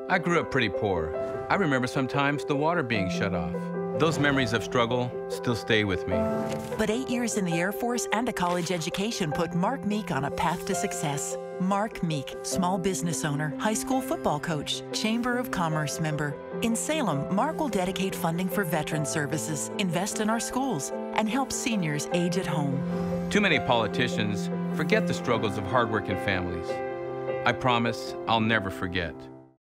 I grew up pretty poor. I remember sometimes the water being shut off. Those memories of struggle still stay with me. But 8 years in the Air Force and a college education put Mark Meek on a path to success. Mark Meek, small business owner, high school football coach, Chamber of Commerce member. In Salem, Mark will dedicate funding for veteran services, invest in our schools, and help seniors age at home. Too many politicians forget the struggles of hardworking families. I promise I'll never forget.